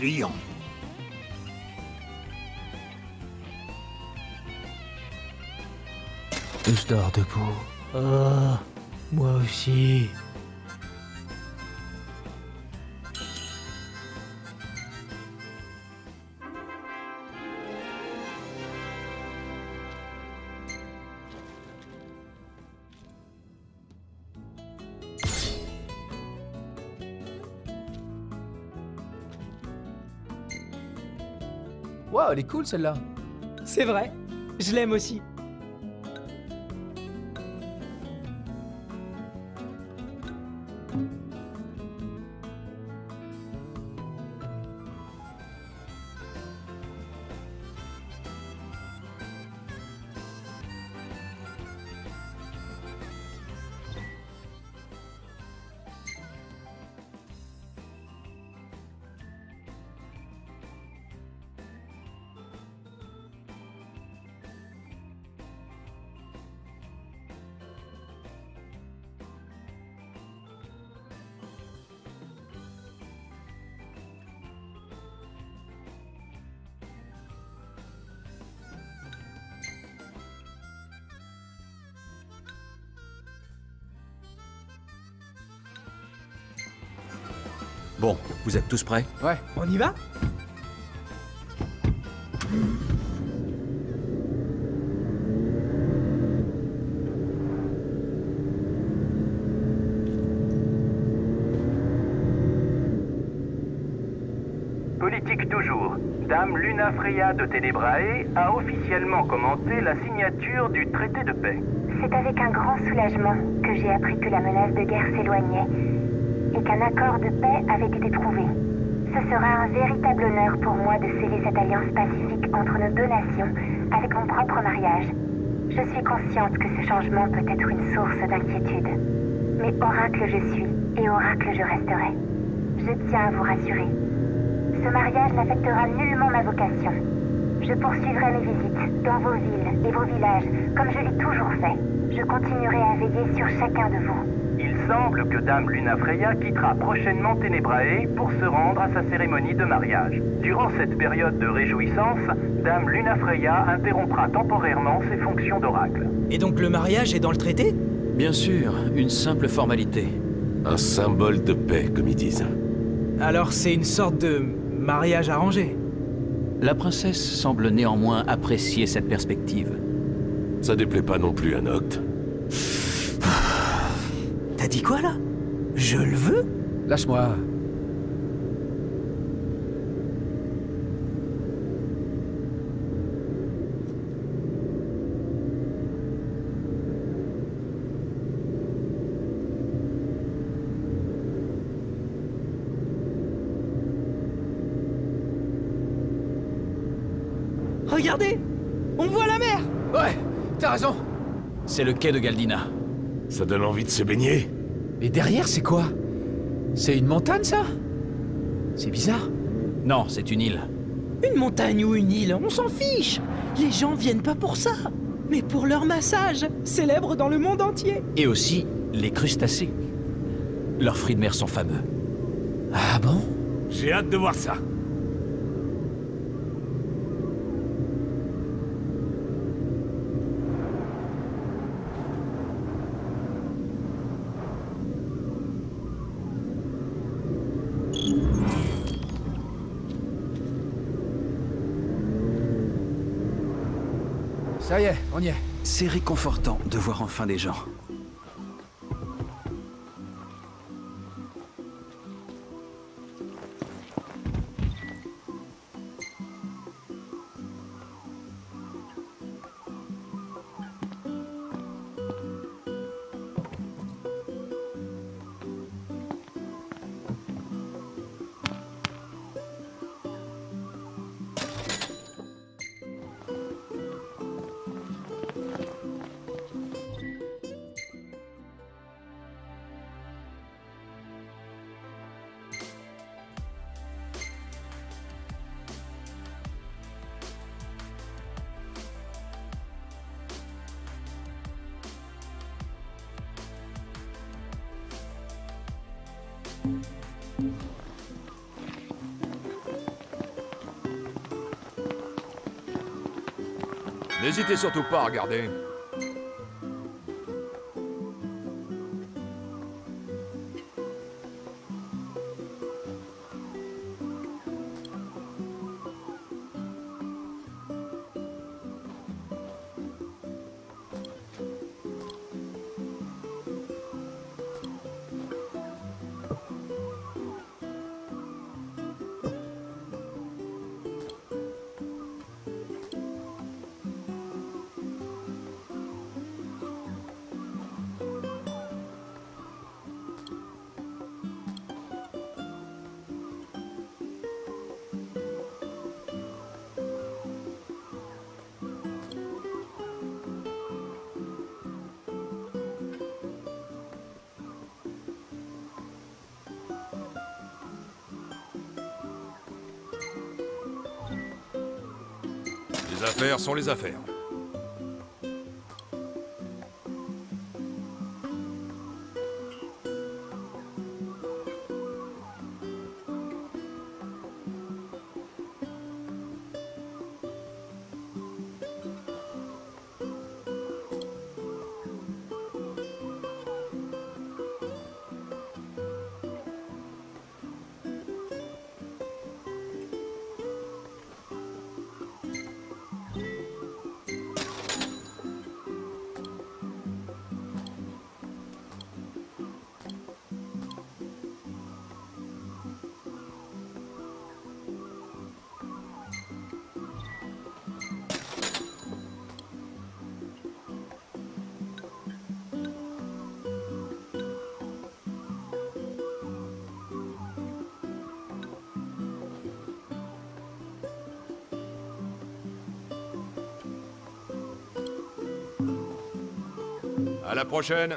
client. Je dors debout. Oh, moi aussi. Waouh, elle est cool celle-là. C'est vrai, je l'aime aussi. Bon, vous êtes tous prêts? Ouais. On y va? Politique toujours. Dame Luna Freya de Tenebrae a officiellement commenté la signature du traité de paix. C'est avec un grand soulagement que j'ai appris que la menace de guerre s'éloignait et qu'un accord de paix avait été trouvé. Ce sera un véritable honneur pour moi de sceller cette alliance pacifique entre nos deux nations avec mon propre mariage. Je suis consciente que ce changement peut être une source d'inquiétude. Mais oracle je suis et oracle je resterai. Je tiens à vous rassurer. Ce mariage n'affectera nullement ma vocation. Je poursuivrai mes visites dans vos villes et vos villages comme je l'ai toujours fait. Je continuerai à veiller sur chacun de vous. Il semble que Dame Luna Freya quittera prochainement Tenebrae pour se rendre à sa cérémonie de mariage. Durant cette période de réjouissance, Dame Luna Freya interrompra temporairement ses fonctions d'oracle. Et donc le mariage est dans le traité? Bien sûr, une simple formalité. Un symbole de paix, comme ils disent. Alors c'est une sorte de mariage arrangé. La princesse semble néanmoins apprécier cette perspective. Ça déplaît pas non plus à Noct. T'as dit quoi là? Je le veux? Lâche-moi. Regardez! On voit la mer! Ouais, t'as raison. C'est le quai de Galdina. Ça donne envie de se baigner. Et derrière, c'est quoi? C'est une montagne, ça? C'est bizarre. Non, c'est une île. Une montagne ou une île, on s'en fiche! Les gens viennent pas pour ça, mais pour leur massage, célèbre dans le monde entier. Et aussi les crustacés. Leurs fruits de mer sont fameux. Ah bon? J'ai hâte de voir ça. Ça y est, on y est. C'est réconfortant de voir enfin des gens. N'hésitez surtout pas à regarder. Les affaires sont les affaires. À la prochaine.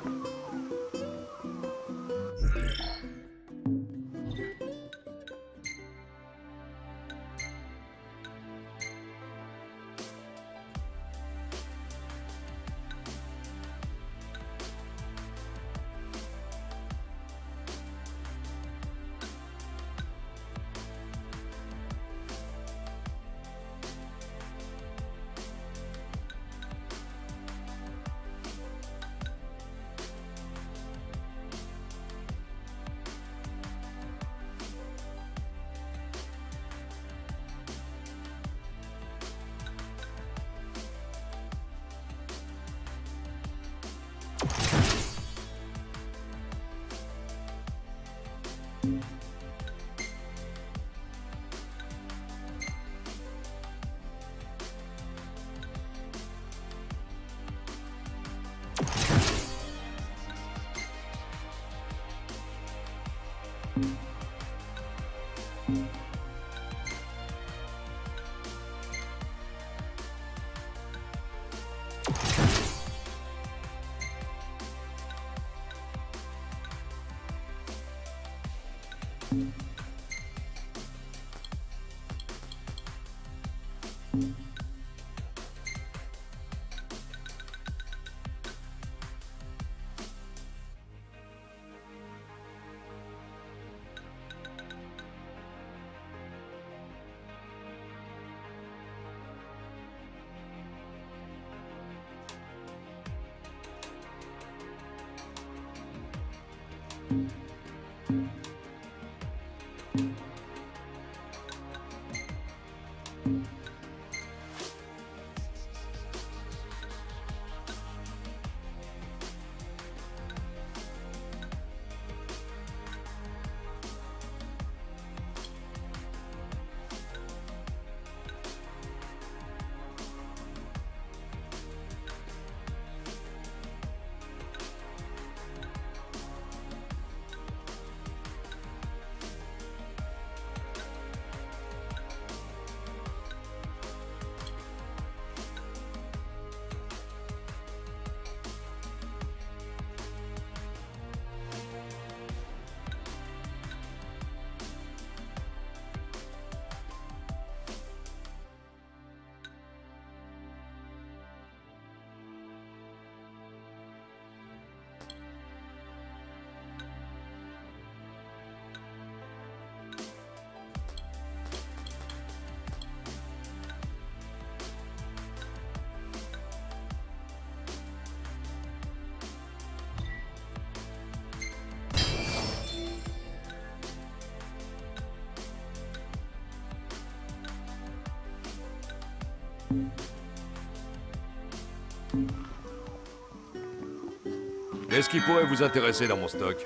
Qu'est-ce qui pourrait vous intéresser dans mon stock?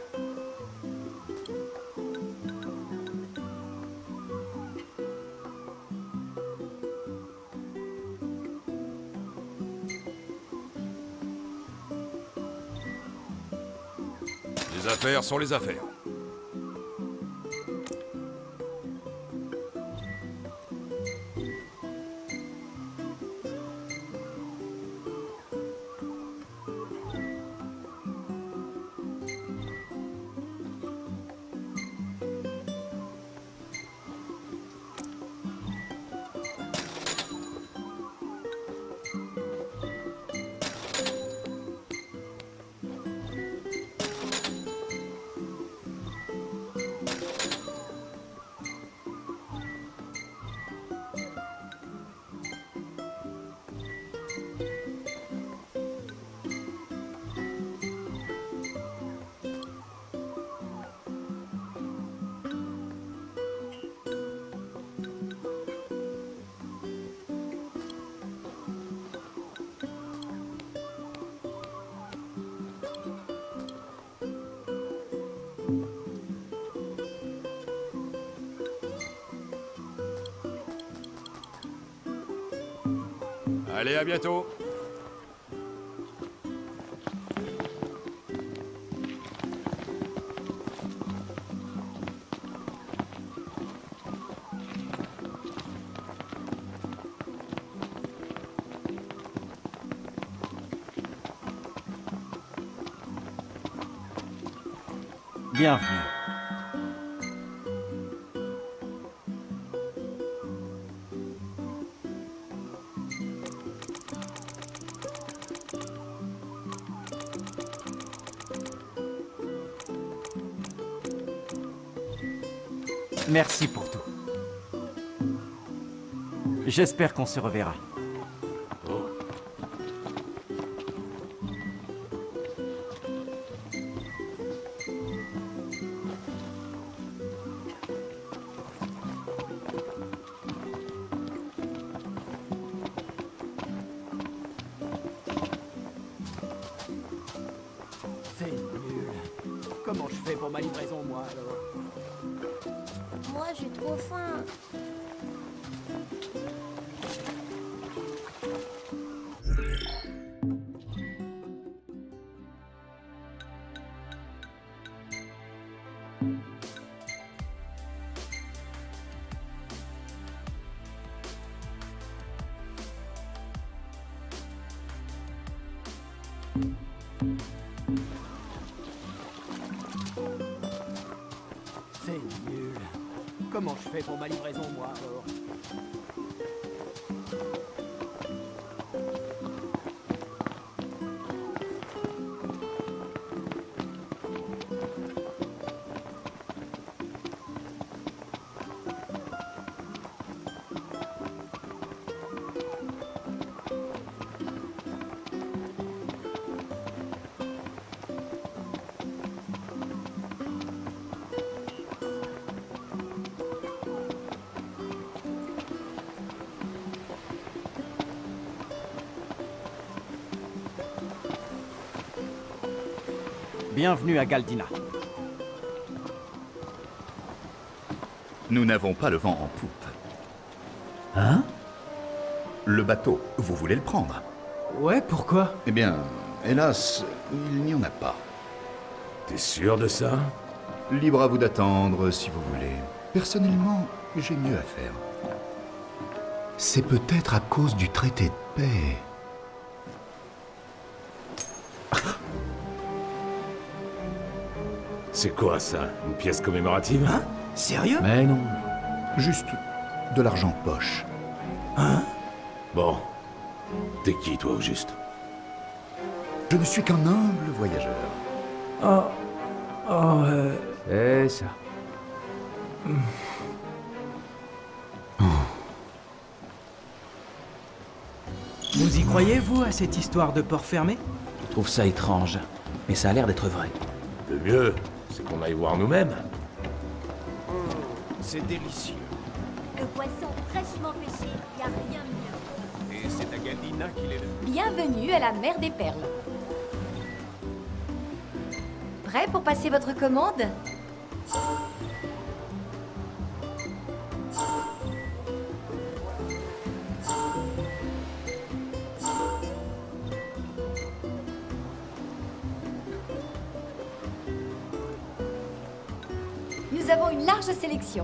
Les affaires sont les affaires. Allez, à bientôt. Bienvenue. Merci pour tout. J'espère qu'on se reverra. C'est nul. Comment je fais pour ma livraison, moi, alors? Moi, j'ai trop faim. C'est nul. Comment je fais pour ma livraison, moi, alors? Bienvenue à Galdina. Nous n'avons pas le vent en poupe. Hein? Le bateau, vous voulez le prendre? Ouais, pourquoi? Eh bien, hélas, il n'y en a pas. T'es sûr de ça? Libre à vous d'attendre, si vous voulez. Personnellement, j'ai mieux à faire. C'est peut-être à cause du traité de paix. C'est quoi ça? Une pièce commémorative? Hein? Sérieux? Mais non, juste de l'argent de poche. Hein? Bon. T'es qui, toi, au juste? Je ne suis qu'un humble voyageur. C'est ça. Vous y croyez, vous, à cette histoire de port fermé? Je trouve ça étrange, mais ça a l'air d'être vrai. Le mieux, c'est qu'on aille voir nous-mêmes. C'est délicieux. Le poisson fraîchement pêché, y a rien de mieux. Et bien qu'il est là. Bienvenue à la mer des perles. Prêt pour passer votre commande? Nous avons une large sélection.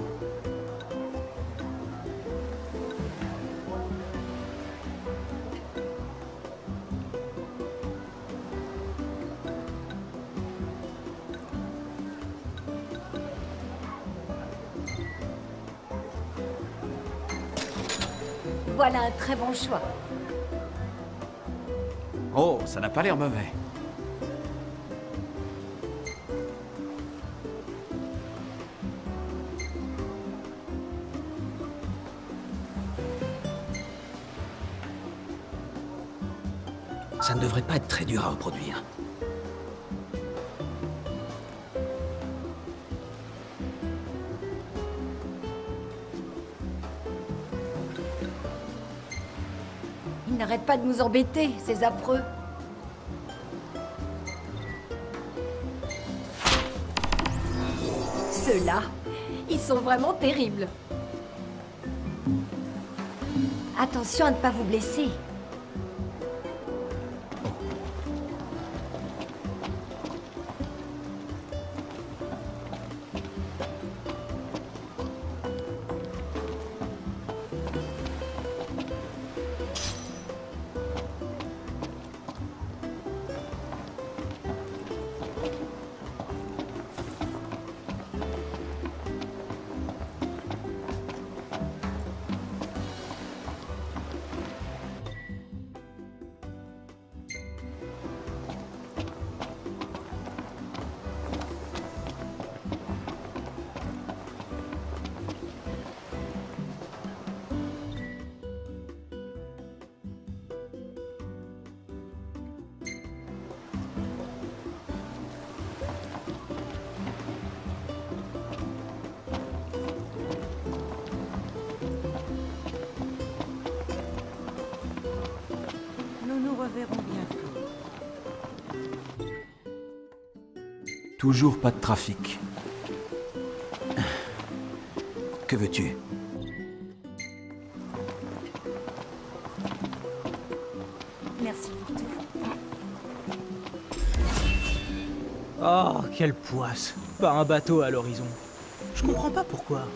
Voilà un très bon choix. Oh, ça n'a pas l'air mauvais. Ça ne devrait pas être très dur à reproduire. Ils n'arrêtent pas de nous embêter, ces affreux. Ceux-là, ils sont vraiment terribles. Attention à ne pas vous blesser. Nous nous reverrons bientôt. Toujours pas de trafic. Que veux-tu? Merci pour tout. Oh, quelle poisse. Pas un bateau à l'horizon. Je comprends pas pourquoi.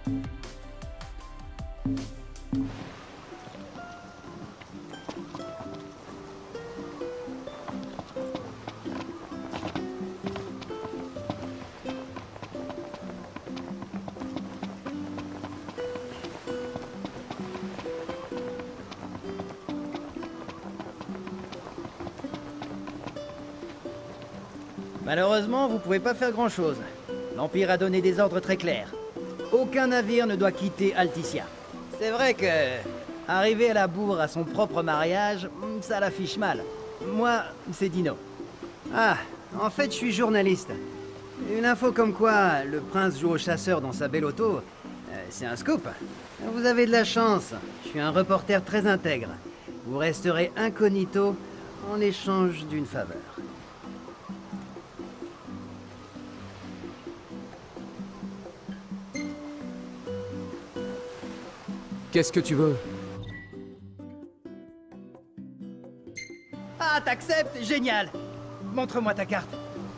Malheureusement, vous pouvez pas faire grand-chose. L'Empire a donné des ordres très clairs. Aucun navire ne doit quitter Alticia. C'est vrai que... arriver à la bourre à son propre mariage, ça l'affiche mal. Moi, c'est Dino. Ah, en fait, je suis journaliste. Une info comme quoi le prince joue au chasseur dans sa belle auto, c'est un scoop. Vous avez de la chance. Je suis un reporter très intègre. Vous resterez incognito en échange d'une faveur. Qu'est-ce que tu veux? Ah, t'acceptes? Génial! Montre-moi ta carte.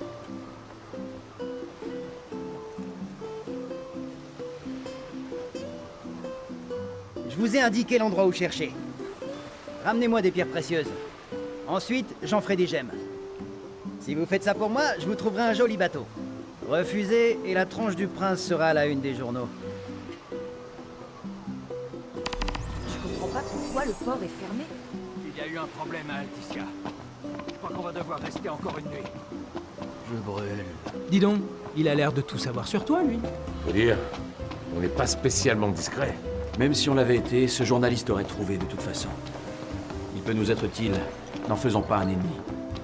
Je vous ai indiqué l'endroit où chercher. Ramenez-moi des pierres précieuses. Ensuite, j'en ferai des gemmes. Si vous faites ça pour moi, je vous trouverai un joli bateau. Refusez et la tronche du prince sera à la une des journaux. Je comprends pas pourquoi le port est fermé. Il y a eu un problème à Alticia. Je crois qu'on va devoir rester encore une nuit. Je brûle. Dis donc, il a l'air de tout savoir sur toi, lui. Faut dire, on n'est pas spécialement discret. Même si on l'avait été, ce journaliste aurait trouvé de toute façon. Il peut nous être utile. N'en faisons pas un ennemi.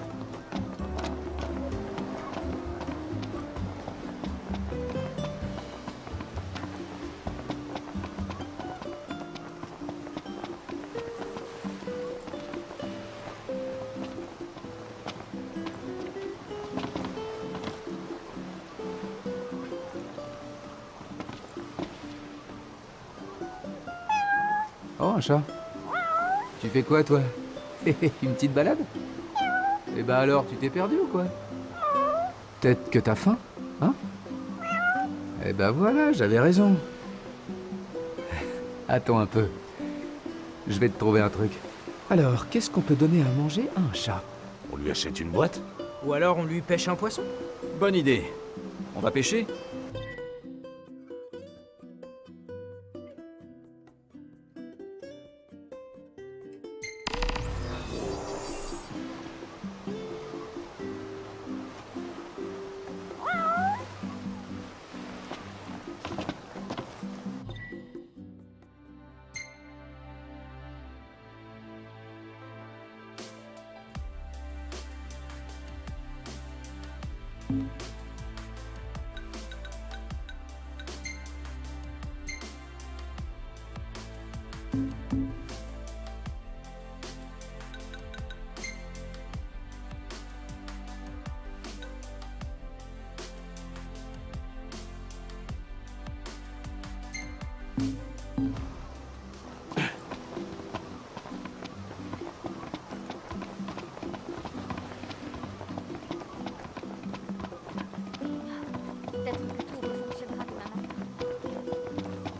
Oh, un chat. Tu fais quoi, toi? Une petite balade? Eh ben alors, tu t'es perdu ou quoi? Peut-être que t'as faim, hein? Eh ben voilà, j'avais raison. Attends un peu. Je vais te trouver un truc. Alors, qu'est-ce qu'on peut donner à manger à un chat? On lui achète une boîte? Ou alors on lui pêche un poisson? Bonne idée. On va pêcher? Peut-être que tout refonctionnera demain matin.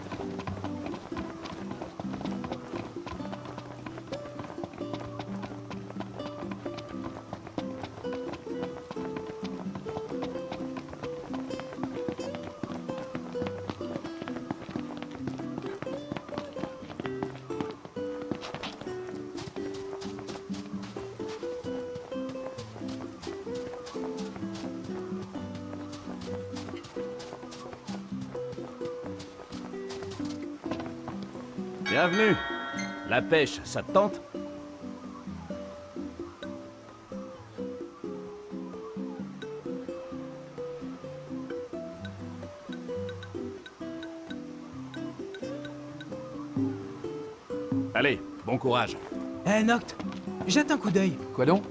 Bienvenue. La pêche, ça te tente? Allez, bon courage. Eh, Noct, jette un coup d'œil. Quoi donc?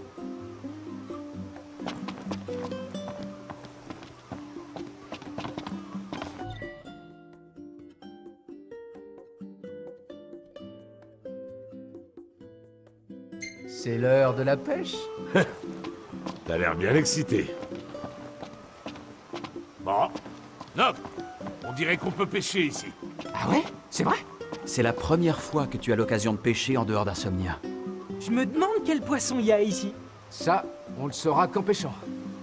C'est l'heure de la pêche. T'as l'air bien excité. Bon. Noc, on dirait qu'on peut pêcher ici. Ah ouais? C'est vrai? C'est la première fois que tu as l'occasion de pêcher en dehors d'Insomnia. Je me demande quel poisson il y a ici. Ça, on le saura qu'en pêchant.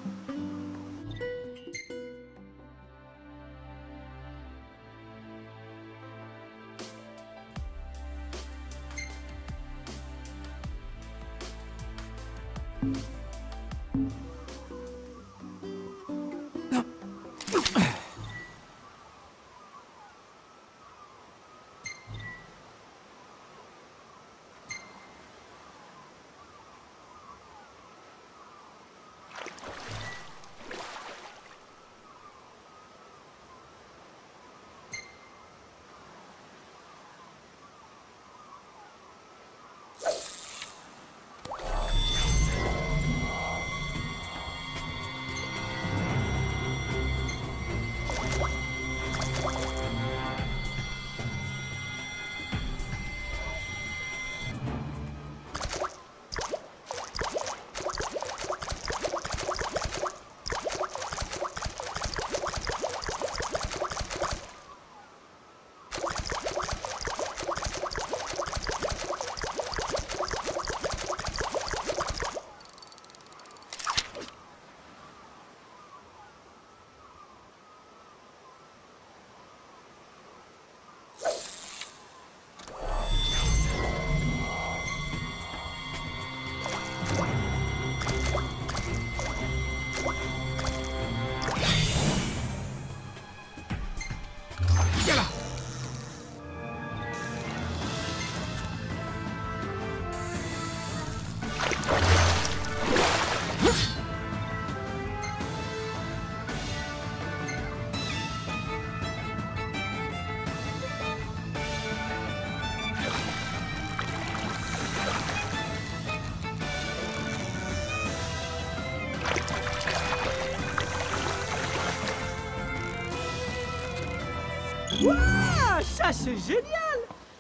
Waouh, ça c'est génial!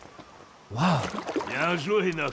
Waouh! Bien joué, Noct.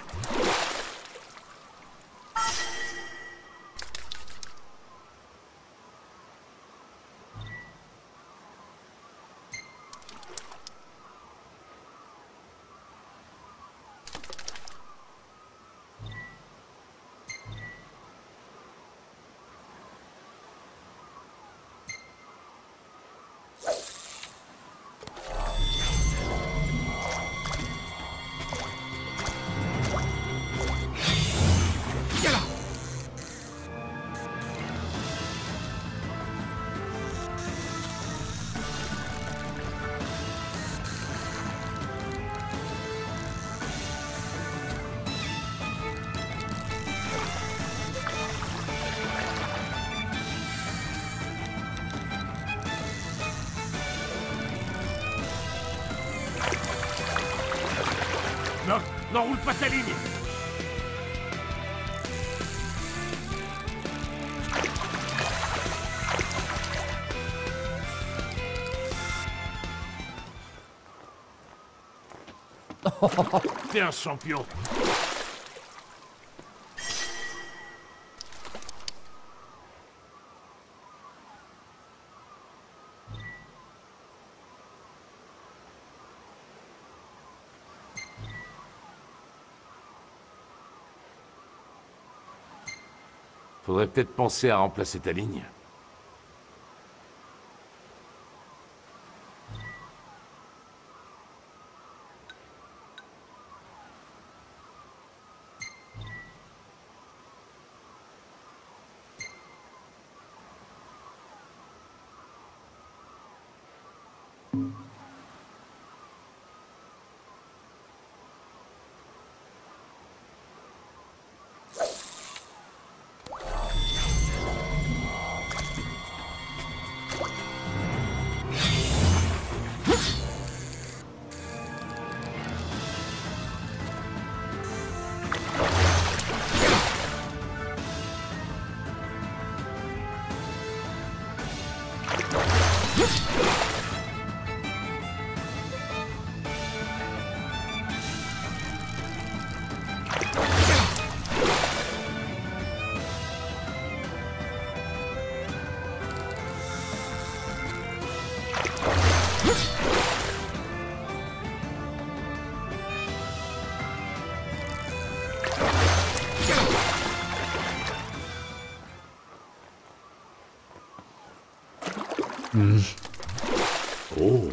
Noct, n'enroule pas ta ligne. T'es un champion. Faudrait peut-être penser à remplacer ta ligne. Oh.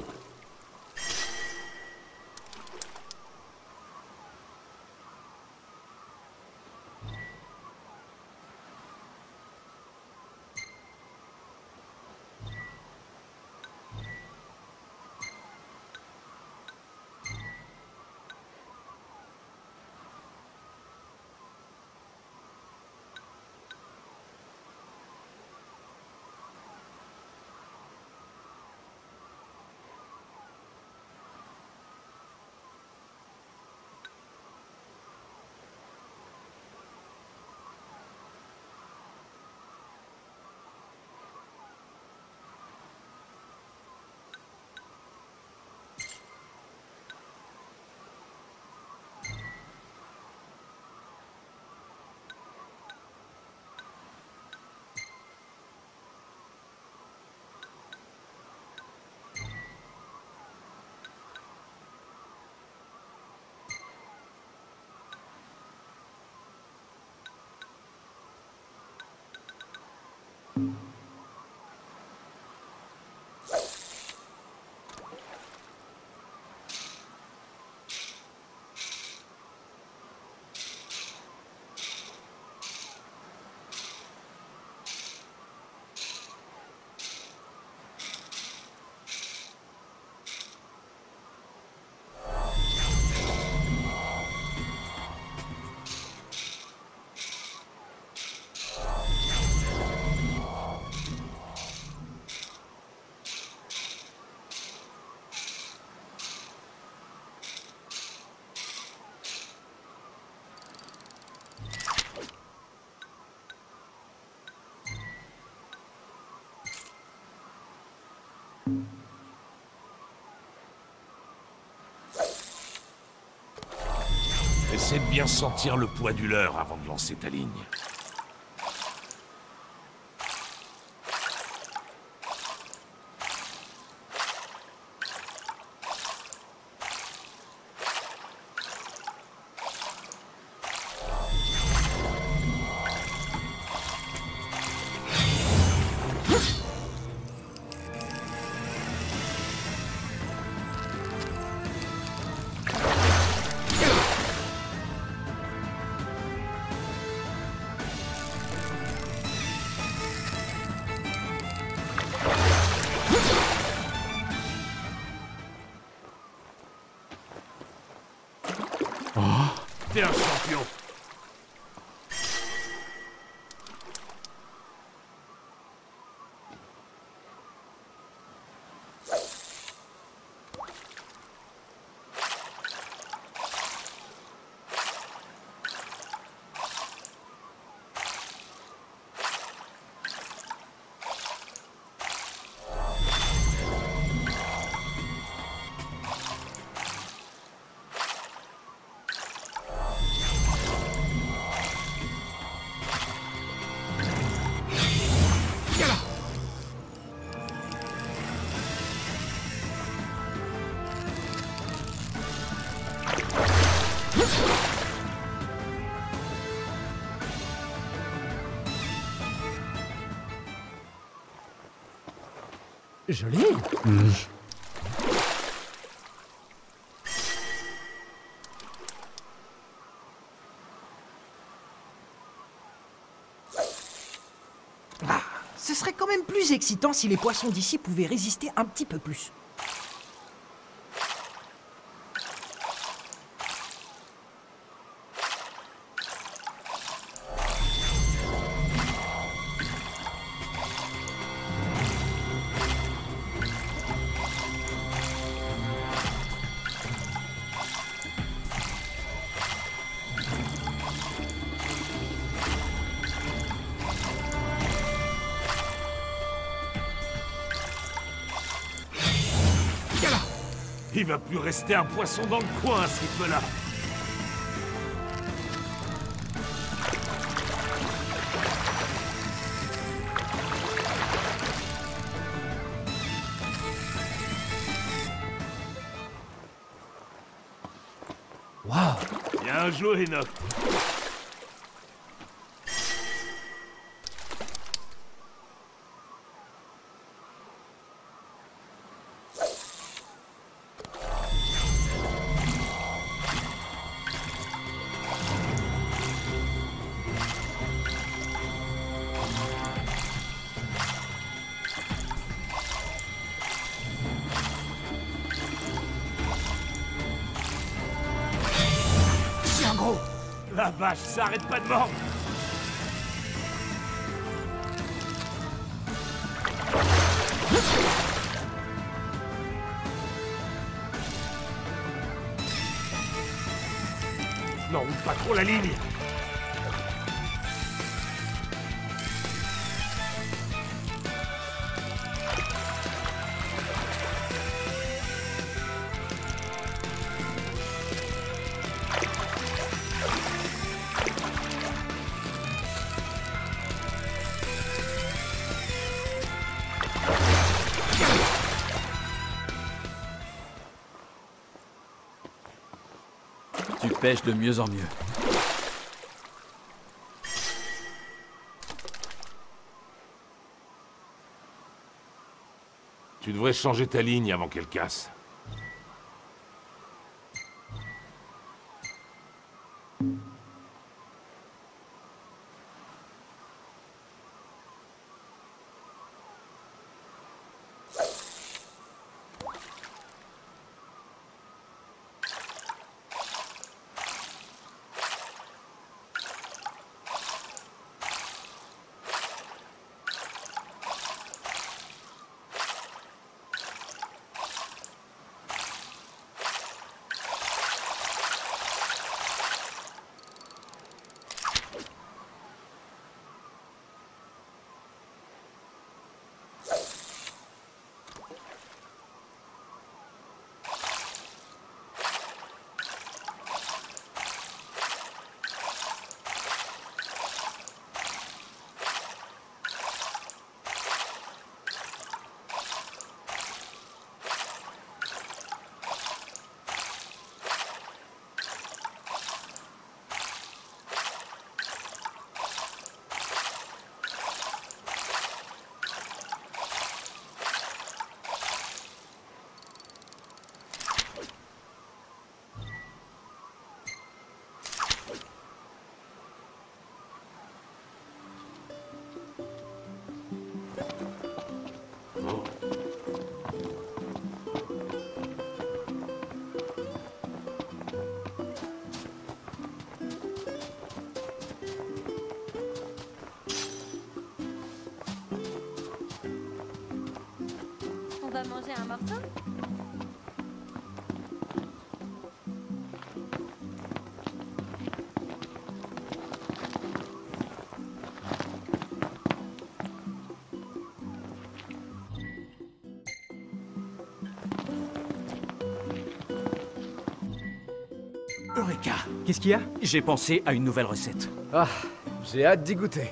Essaie de bien sentir le poids du leurre avant de lancer ta ligne. T'es un champion. Je l'ai. Ah, ce serait quand même plus excitant si les poissons d'ici pouvaient résister un petit peu plus. Il va plus rester un poisson dans le coin à ce rythme-là. Waouh! Bien joué, Enoch. La vache, ça arrête pas de mordre. Non, ouvre pas trop la ligne. Tu pêches de mieux en mieux. Tu devrais changer ta ligne avant qu'elle casse. On va manger un morceau? Eureka! Qu'est-ce qu'il y a? J'ai pensé à une nouvelle recette. Ah, j'ai hâte d'y goûter.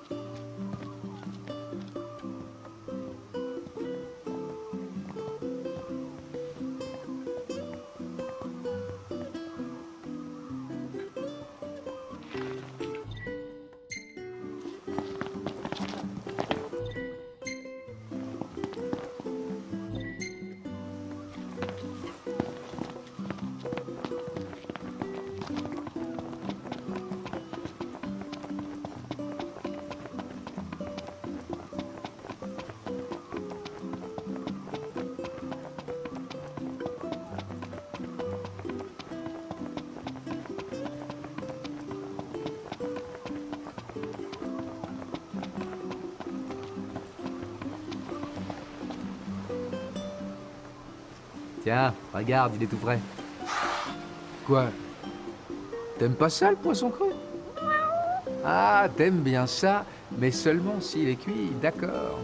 Tiens, regarde, il est tout prêt. Quoi? T'aimes pas ça, le poisson cru? Ah, t'aimes bien ça, mais seulement s'il est cuit, d'accord.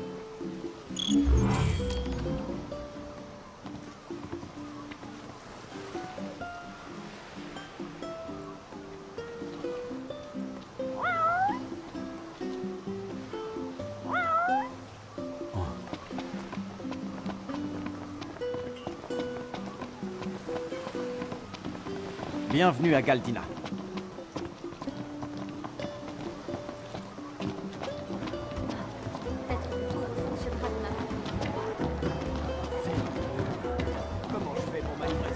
Bienvenue à Galdina. Peut-être que tout fonctionnera demain. Comment je fais pour ma livraison?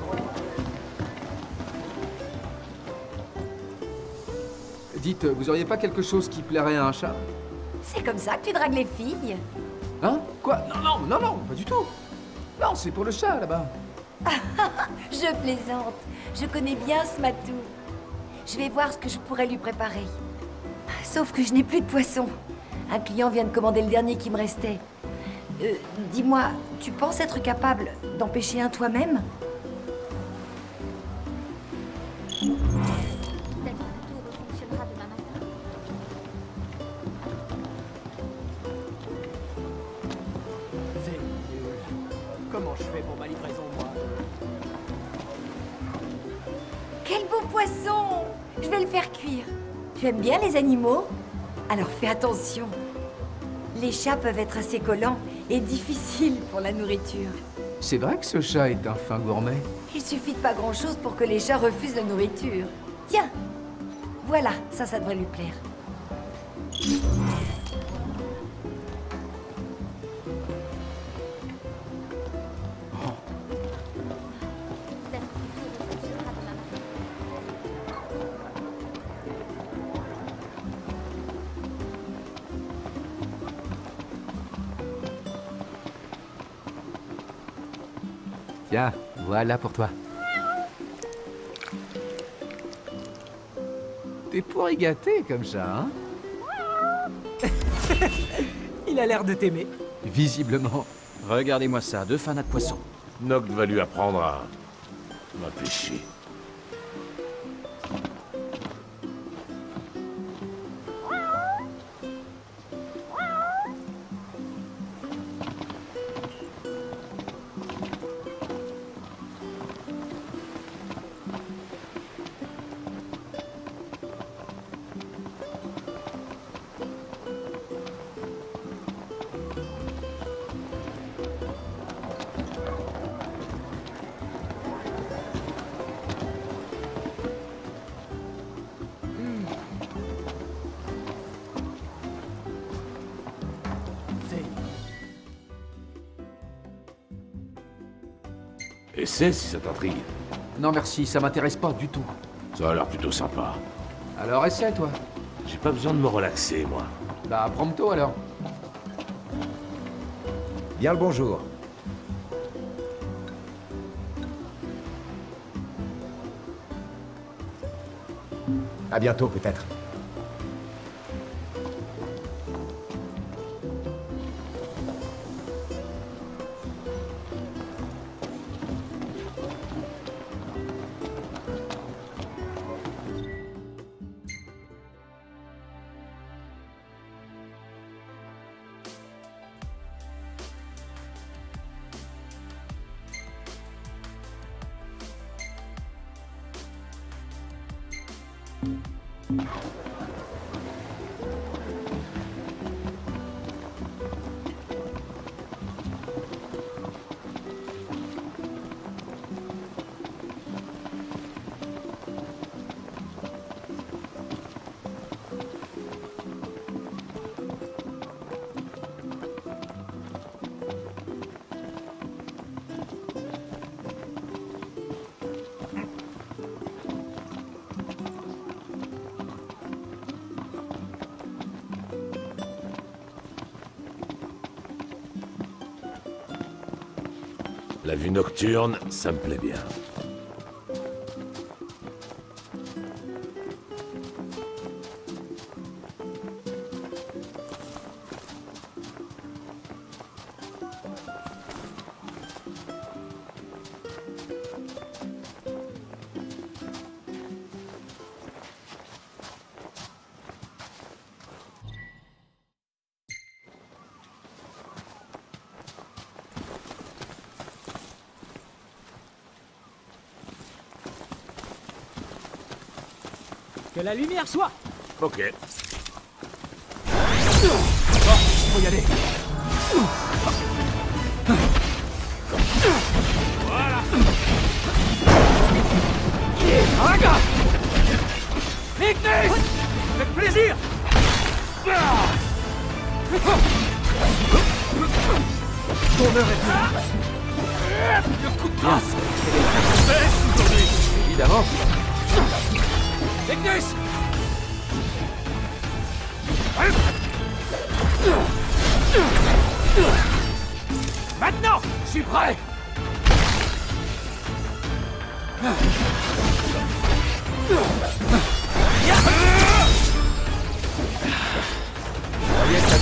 Dites, vous auriez pas quelque chose qui plairait à un chat? C'est comme ça que tu dragues les filles? Hein? Quoi? Non, pas du tout. Non, c'est pour le chat, là-bas. Je plaisante. Je connais bien ce matou. Je vais voir ce que je pourrais lui préparer. Sauf que je n'ai plus de poisson. Un client vient de commander le dernier qui me restait. Dis-moi, tu penses être capable d'en pêcher un toi-même? Peut-être que le tour fonctionnera demain matin. C'est nul. Comment je fais pour ma livraison, moi? Quel beau poisson! Je vais le faire cuire. Tu aimes bien les animaux? Alors fais attention. Les chats peuvent être assez collants et difficiles pour la nourriture. C'est vrai que ce chat est un fin gourmet. Il suffit de pas grand-chose pour que les chats refusent la nourriture. Tiens, voilà, ça devrait lui plaire. Peut-être que le tour fonctionnera demain matin. Tiens, voilà pour toi. T'es pourri gâté comme ça, hein? Il a l'air de t'aimer. Visiblement. Regardez-moi ça, 2 fanats de poisson. Noct va lui apprendre à pêcher. Essaie si ça t'intrigue. Non merci, ça m'intéresse pas du tout. Ça a l'air plutôt sympa. Alors essaie, toi. J'ai pas besoin de me relaxer, moi. Bah, prompto alors. Bien le bonjour. À bientôt, peut-être. La vue nocturne, ça me plaît bien. Que la lumière soit. Ok. Faut y aller. Voilà. Raga! Ignis! Avec plaisir! Ton heure est venue. Le coup de grâce! Évidemment. Ignis! Maintenant! Je suis prêt!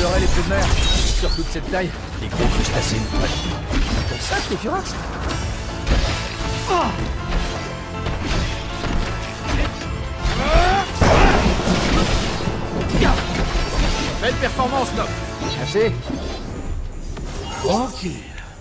j'adorais les fruits de mer, surtout de cette taille. Les gros crustacés. Pour ça que t'es furax. Belle performance, Noc. Assez. Tranquille.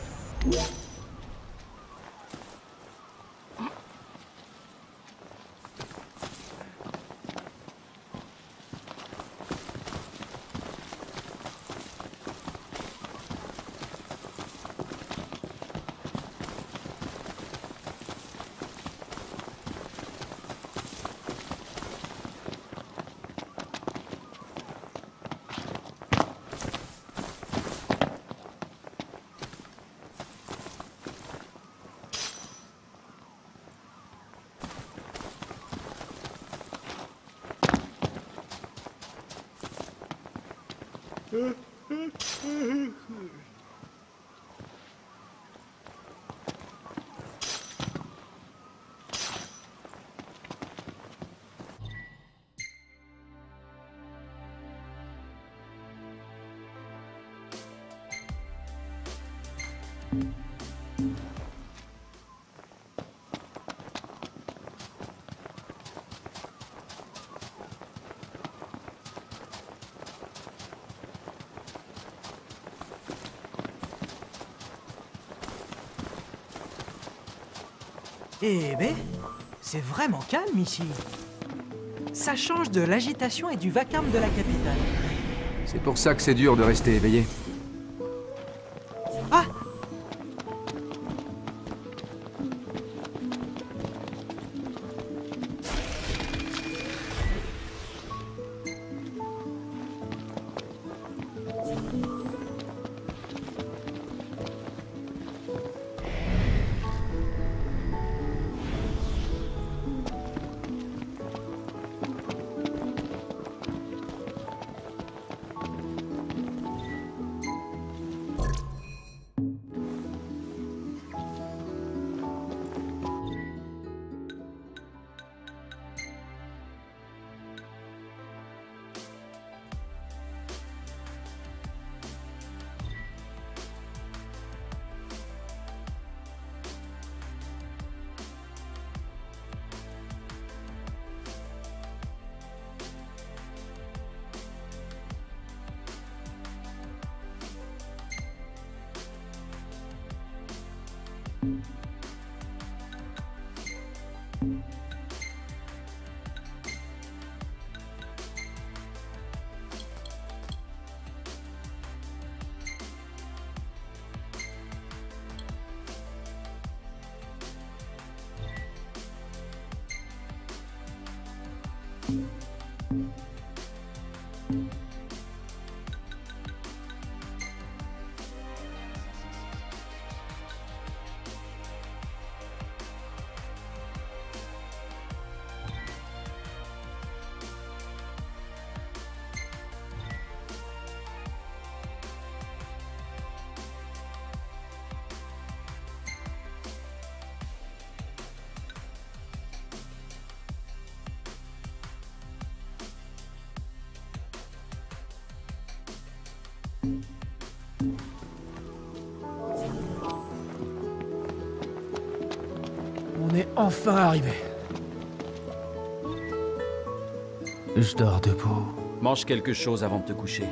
Eh ben, c'est vraiment calme ici. Ça change de l'agitation et du vacarme de la capitale. C'est pour ça que c'est dur de rester éveillé. Ah! On est enfin arrivé. Je dors debout. Mange quelque chose avant de te coucher.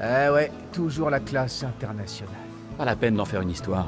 Eh ouais, toujours la classe internationale. Pas la peine d'en faire une histoire.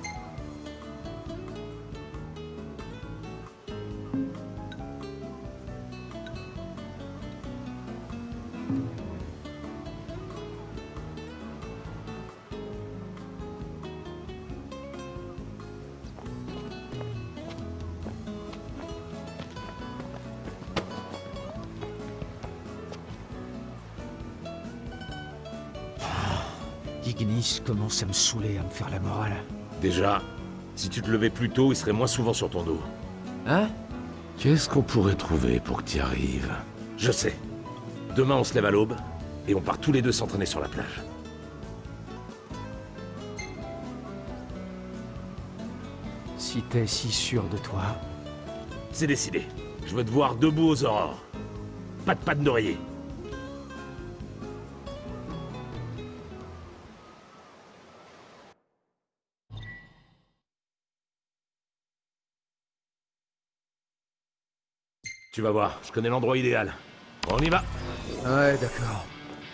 Ignis commence à me saouler, à me faire la morale. Déjà, si tu te levais plus tôt, il serait moins souvent sur ton dos. Hein? Qu'est-ce qu'on pourrait trouver pour que tu y arrives? Je sais. Demain, on se lève à l'aube, et on part tous les deux s'entraîner sur la plage. Si t'es si sûr de toi... C'est décidé. Je veux te voir debout aux aurores. Pas de pattes d'oreiller. Tu vas voir, je connais l'endroit idéal. On y va. Ouais, d'accord.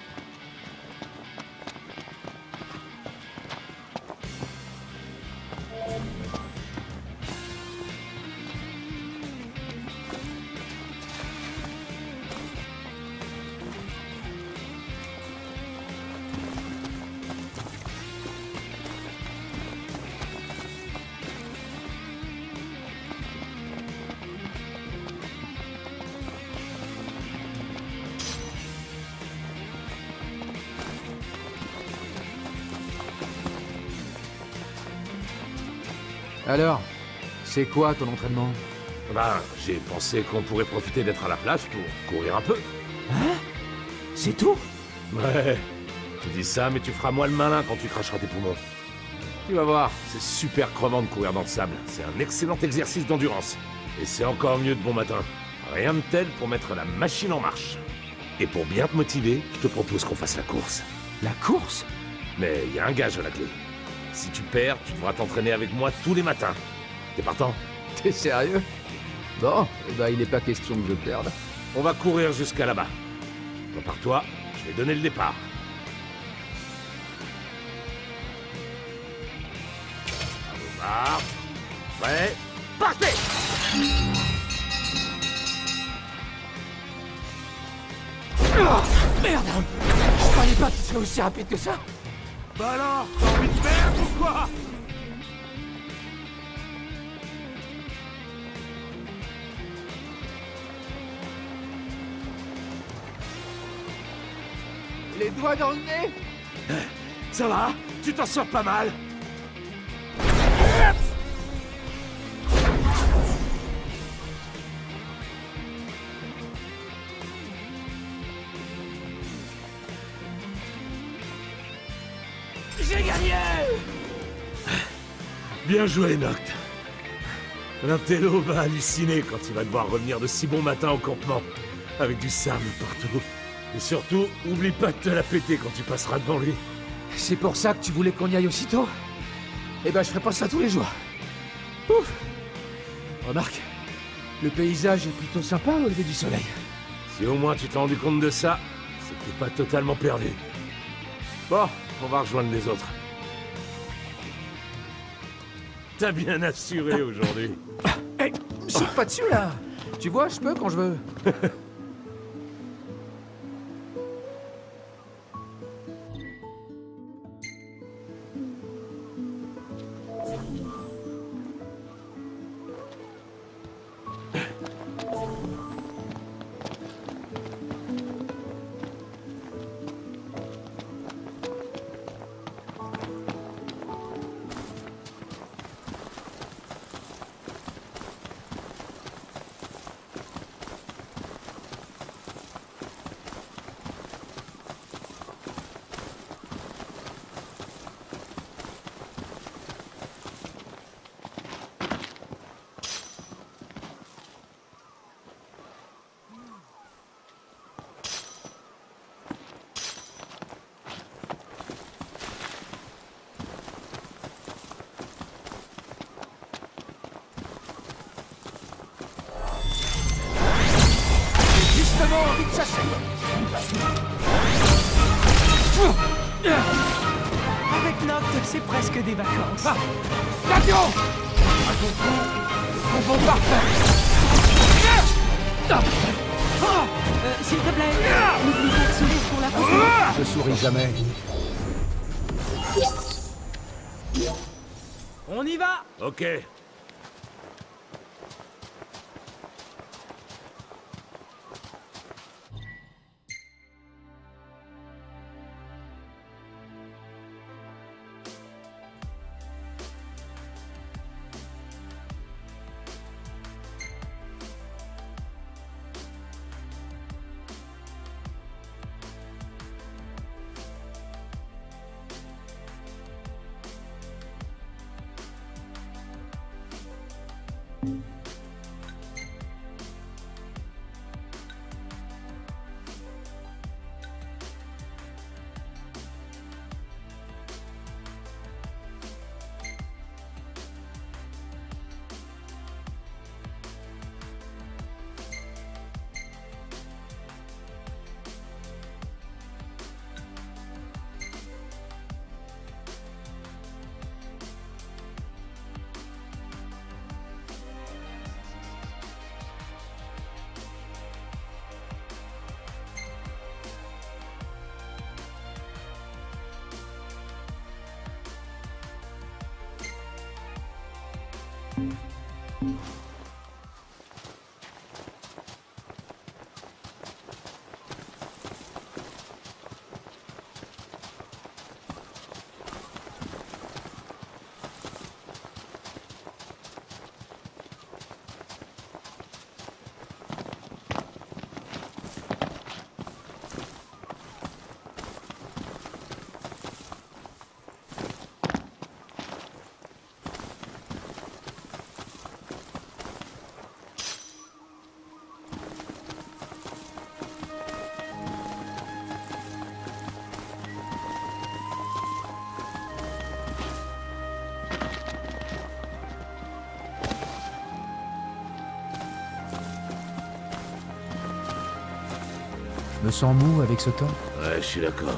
Alors, c'est quoi ton entraînement? Ben, j'ai pensé qu'on pourrait profiter d'être à la plage pour courir un peu. Hein? C'est tout? Ouais, tu dis ça, mais tu feras moins le malin quand tu cracheras tes poumons. Tu vas voir, c'est super crevant de courir dans le sable. C'est un excellent exercice d'endurance. Et c'est encore mieux de bon matin. Rien de tel pour mettre la machine en marche. Et pour bien te motiver, je te propose qu'on fasse la course. La course? Mais il y a un gage à la clé. Si tu perds, tu devras t'entraîner avec moi tous les matins. T'es partant? T'es sérieux? Bon, eh ben, il n'est pas question que je perde. On va courir jusqu'à là-bas. Prépare-toi, je vais donner le départ. On va. Prêt? Partez! Oh, merde! Je croyais pas que tu serais aussi rapide que ça! Bah alors, t'as envie de perdre ou quoi? Les doigts dans le nez? Ça va? Tu t'en sors pas mal? J'ai gagné! Bien joué, Noct. L'intello va halluciner quand il va devoir revenir de si bon matin au campement, avec du sable partout. Et surtout, oublie pas de te la péter quand tu passeras devant lui. C'est pour ça que tu voulais qu'on y aille aussitôt? Eh ben, je ferai pas ça tous les jours. Ouf! Remarque, le paysage est plutôt sympa au lever du soleil. Si au moins tu t'es rendu compte de ça, c'est que t'es pas totalement perdu. Bon, on va rejoindre les autres. T'as bien assuré aujourd'hui. Hey, saute pas dessus, là! Tu vois, je peux quand je veux. Justement, envie de chasser. Avec Noct, c'est presque des vacances. Attention! À ton coup, combo parfait! S'il te plaît, n'oublie pas de sourire pour la photo. Je souris jamais. On y va! Ok. Je me sens mou avec ce temps. Ouais, je suis d'accord.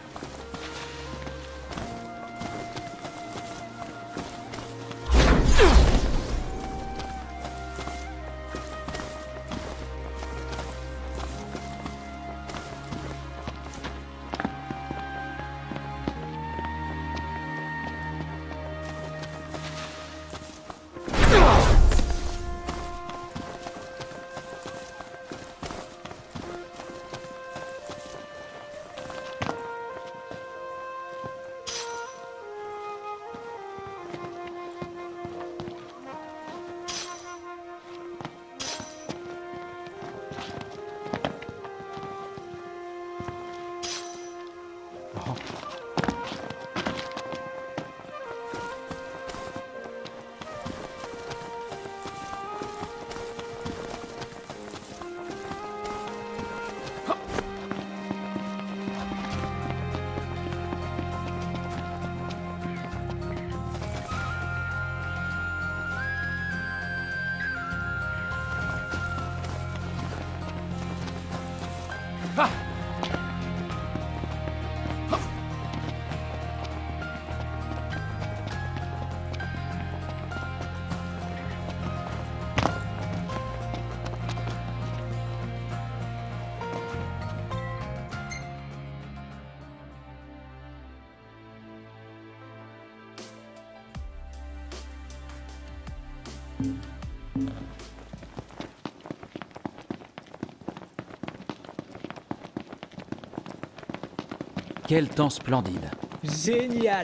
Quel temps splendide. Génial!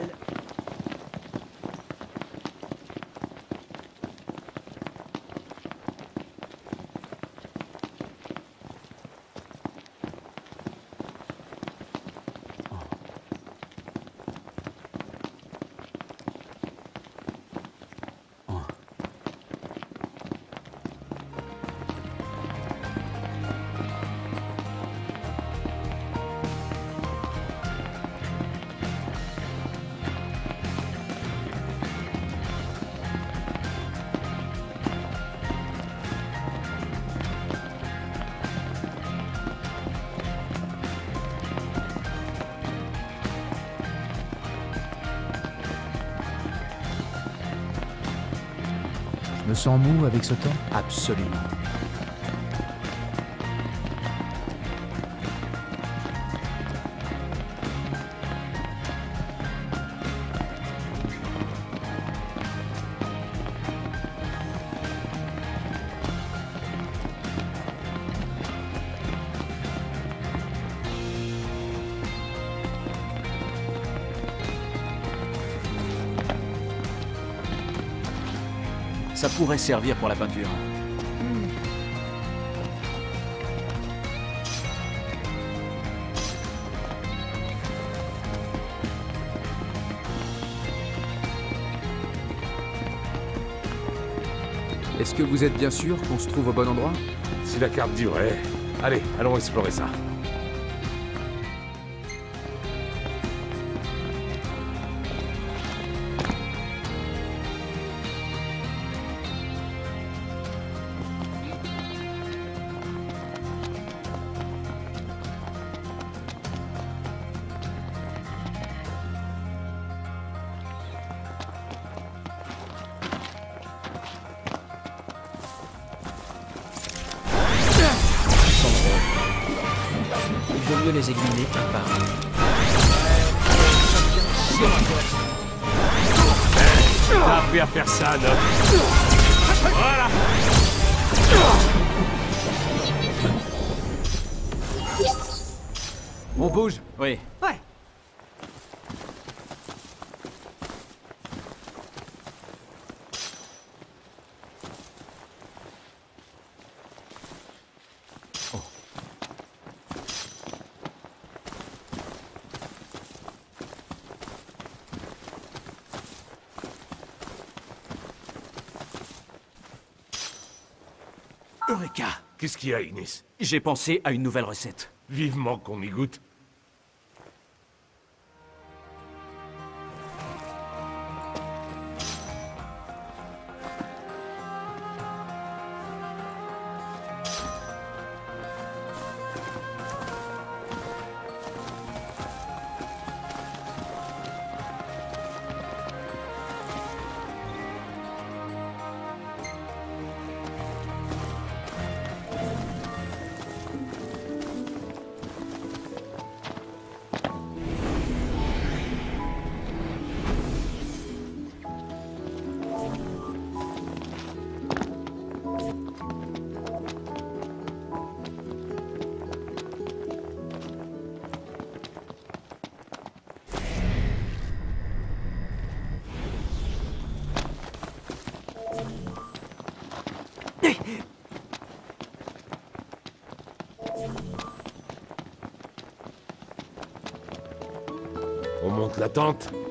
me sens mou avec ce temps. Absolument. Ça pourrait servir pour la peinture. Est-ce que vous êtes bien sûr qu'on se trouve au bon endroit? Si la carte dit vrai. Allez, allons explorer ça. Il vaut mieux les examiner un par un. T'as appris à faire ça, Doc. Voilà. On bouge? Oui. Ouais. Eureka! Qu'est-ce qu'il y a, Ignis? J'ai pensé à une nouvelle recette. Vivement qu'on y goûte. On monte la tente.